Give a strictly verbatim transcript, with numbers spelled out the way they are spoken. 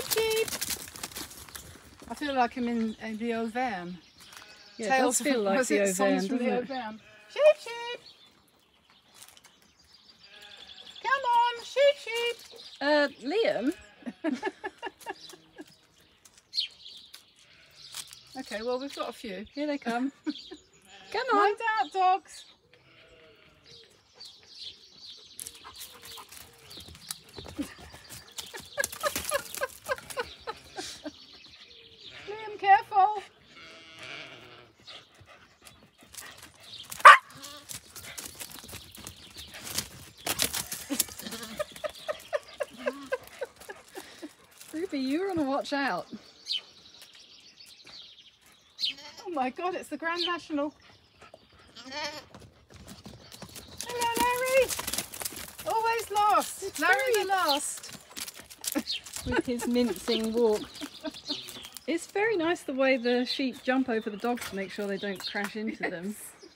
sheep. I feel like I'm in, in the Auvergne. Yeah, it Tales does feel from, like was the it Songs Auvergne, from the doesn't it? Auvergne. Sheep, sheep. Come on, sheep, sheep. Uh, Liam? Okay, well, we've got a few. Here they come. Come on. Mind out, dogs. Liam, careful. Ruby, you want to watch out. Oh my God, it's the Grand National. Hello, Larry. Always last. It's Larry very- the last. With his mincing walk. It's very nice the way the sheep jump over the dogs to make sure they don't crash into them.